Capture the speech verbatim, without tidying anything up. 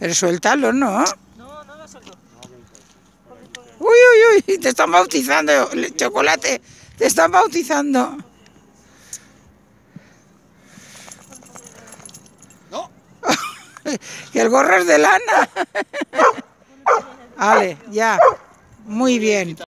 Pero suéltalo, ¿no? No, no lo suelto. Uy, uy, uy, te están bautizando, chocolate, te están bautizando. No. Que el gorro es de lana. Vale, ya, muy bien.